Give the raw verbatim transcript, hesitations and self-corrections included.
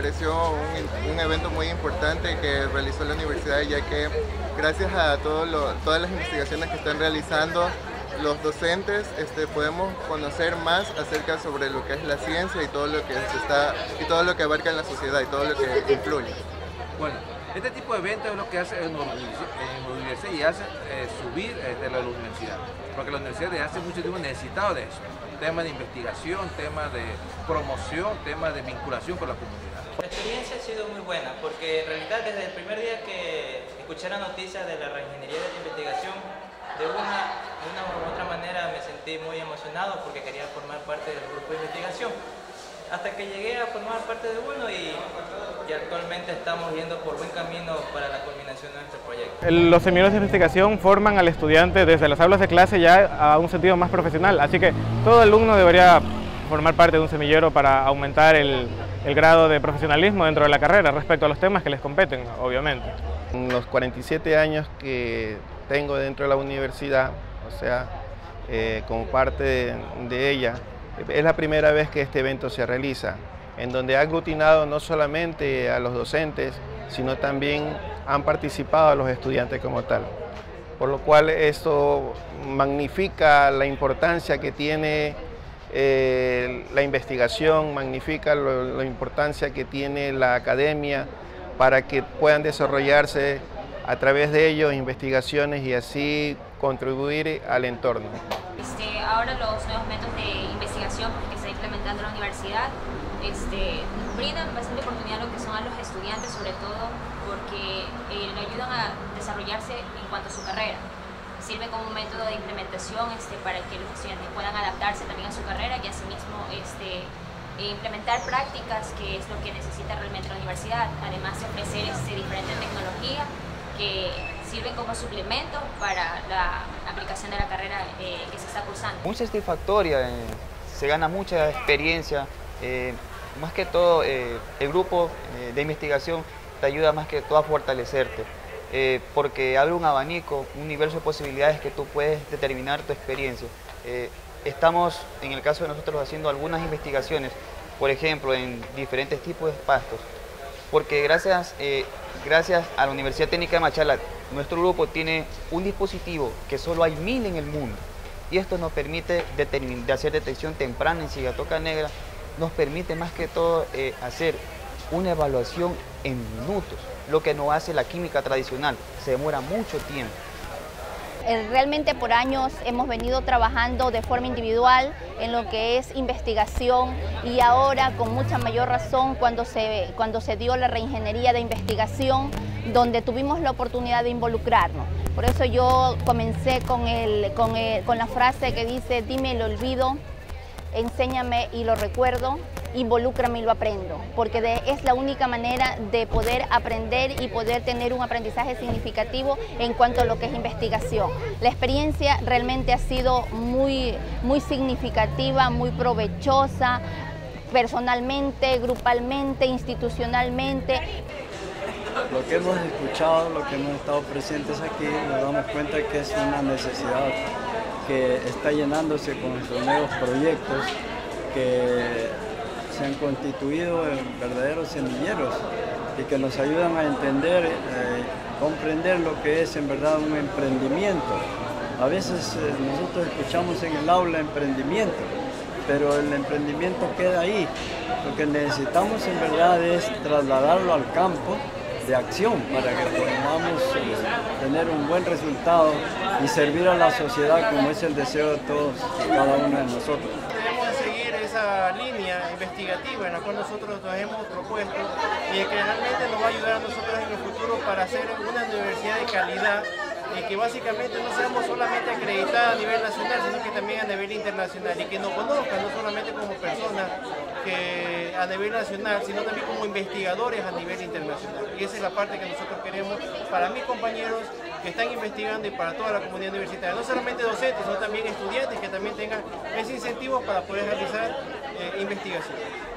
pareció un, un evento muy importante que realizó la universidad, ya que gracias a todo lo, todas las investigaciones que están realizando los docentes, este, podemos conocer más acerca sobre lo que es la ciencia y todo lo que se está y todo lo que abarca en la sociedad y todo lo que influye. Bueno, este tipo de eventos es lo que hace en la universidad y hace eh, subir eh, de la universidad, porque la universidad desde hace mucho tiempo necesitaba de eso, temas de investigación, temas de promoción, temas de vinculación con la comunidad. La experiencia ha sido muy buena, porque en realidad desde el primer día que escuché la noticia de la reingeniería de la investigación, de una, de una u otra manera me sentí muy emocionado porque quería formar parte del grupo de investigación. Hasta que llegué a formar parte de uno y, y actualmente estamos yendo por buen camino para la culminación de nuestro proyecto. Los semilleros de investigación forman al estudiante desde las aulas de clase ya a un sentido más profesional, así que todo alumno debería formar parte de un semillero para aumentar el, el grado de profesionalismo dentro de la carrera respecto a los temas que les competen, obviamente. En los cuarenta y siete años que tengo dentro de la universidad, o sea, eh, como parte de, de ella, es la primera vez que este evento se realiza, en donde ha aglutinado no solamente a los docentes, sino también han participado a los estudiantes como tal. Por lo cual esto magnifica la importancia que tiene eh, la investigación, magnifica lo, la importancia que tiene la academia para que puedan desarrollarse a través de ellos investigaciones y así contribuir al entorno. Este, ahora los nuevos métodos de investigación que se está implementando en la universidad este, brindan bastante oportunidad a lo que son a los estudiantes, sobre todo porque eh, le ayudan a desarrollarse en cuanto a su carrera. Sirve como un método de implementación este, para que los estudiantes puedan adaptarse también a su carrera y asimismo este, implementar prácticas, que es lo que necesita realmente la universidad, además de ofrecer este, diferentes tecnologías que sirven como suplemento para la aplicación de la carrera eh, que se está cursando. Muy satisfactoria, eh, se gana mucha experiencia, eh, más que todo eh, el grupo eh, de investigación te ayuda más que todo a fortalecerte, eh, porque abre un abanico, un universo de posibilidades que tú puedes determinar tu experiencia. Eh, estamos, en el caso de nosotros, haciendo algunas investigaciones, por ejemplo, en diferentes tipos de pastos, porque gracias, eh, gracias a la Universidad Técnica de Machala, nuestro grupo tiene un dispositivo que solo hay mil en el mundo y esto nos permite de hacer detección temprana en cigatoca negra, nos permite más que todo eh, hacer una evaluación en minutos, lo que no hace la química tradicional, se demora mucho tiempo. Realmente por años hemos venido trabajando de forma individual en lo que es investigación y ahora con mucha mayor razón cuando se, cuando se dio la reingeniería de investigación, donde tuvimos la oportunidad de involucrarnos. Por eso yo comencé con, el, con, el, con la frase que dice: dime el olvido, enséñame y lo recuerdo, involúcrame y lo aprendo, porque de, es la única manera de poder aprender y poder tener un aprendizaje significativo en cuanto a lo que es investigación. La experiencia realmente ha sido muy, muy significativa, muy provechosa, personalmente, grupalmente, institucionalmente. Lo que hemos escuchado, lo que hemos estado presentes aquí, nos damos cuenta que es una necesidad que está llenándose con nuestros nuevos proyectos que se han constituido en verdaderos semilleros y que nos ayudan a entender, eh, comprender lo que es en verdad un emprendimiento. A veces eh, nosotros escuchamos en el aula emprendimiento, pero el emprendimiento queda ahí. Lo que necesitamos en verdad es trasladarlo al campo de acción para que podamos eh, tener un buen resultado y servir a la sociedad como es el deseo de todos y cada uno de nosotros. Esa línea investigativa en la cual nosotros nos hemos propuesto y que realmente nos va a ayudar a nosotros en el futuro para hacer una universidad de calidad y que básicamente no seamos solamente acreditadas a nivel nacional, sino que también a nivel internacional y que nos conozcan no solamente como personas que a nivel nacional, sino también como investigadores a nivel internacional. Y esa es la parte que nosotros queremos para mis compañeros que están investigando y para toda la comunidad universitaria, no solamente docentes, sino también estudiantes que también tengan ese incentivo para poder realizar eh, investigación.